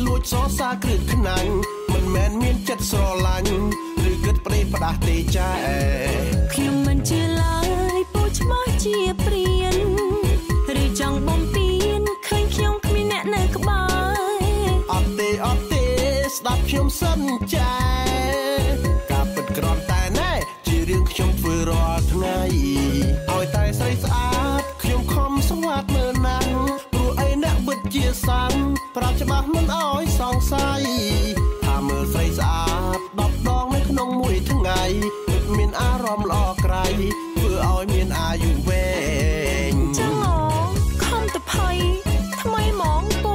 លួចសរសាគ្រឹះខ្នាញ់មិនមែនមានចិត្តស្រឡាញ់ឬគិតប្រេះផ្ដាស់ទេចាខ្ញុំមិនជឿឡើយពូឆ្មាស់ជាព្រានឬចង់បំពេញឃើញខ្ញុំគ្មានអ្នកនៅក្បែរអត់ទេស្ដាប់ខ្ញុំសិនចាការពិតក្រំតែណែជារឿងខ្ញុំធ្វើរាល់ថ្ងៃឲ្យតែស្រីស្អាតខ្ញុំខំស្វាតមើលណាស់ព្រោះអីអ្នកពិតជាសាំប្រាប់ច្បាស់មិនឲ្យសង្ស័យថាមើលស្រីស្អាត10ដងនៅក្នុងមួយថ្ងៃពិតមានអារម្មណ៍ល្អក្រៃធ្វើឲ្យមានអាយុវែងចឹងអូខំទៅភ័យថ្មីហ្មងពូ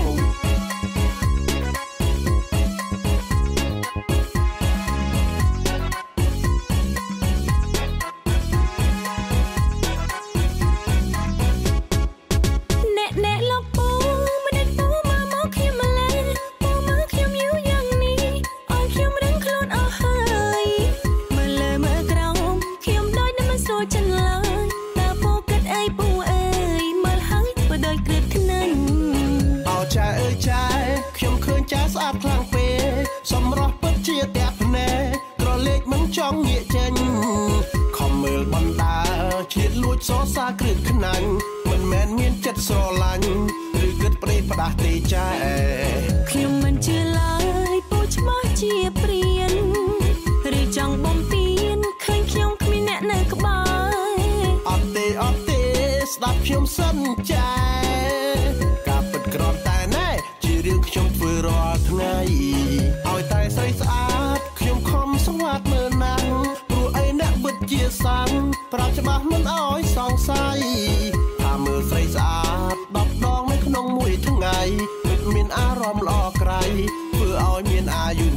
ចាស្អាតខ្លាំងពេកសម្រស់ពិតជាតែភ្នែកក្រឡេកមិនចង់ងាកចេញខំមើលបណ្ដាឆ្លៀតលួចសរសាគ្រឹះខ្នាញ់មិនមែនមានចិត្តស្រឡាញ់ឬគិតប្រេះផ្ដាស់ទេចាខ្ញុំមិនជឿឡើយពូឆ្មាស់ជាព្រានឬចង់បំពេញឃើញខ្ញុំគ្មានអ្នកនៅក្បែរអត់ទេស្ដាប់ខ្ញុំសិនចាការពិតក្រំតែណែជារឿងខ្ញុំធ្វើរាល់ថ្ងៃឲ្យតែស្រីស្អាតខ្ញុំខំស្វាតមើលណាស់ព្រោះអីអ្នកពិតជាសាំប្រាប់ច្បាស់មិនឲ្យសង្ស័យថាមើលស្រីស្អាត10ដងនៅក្នុងមួយថ្ងៃពិតមានអារម្មណ៍ល្អក្រៃធ្វើឲ្យមានអាយុ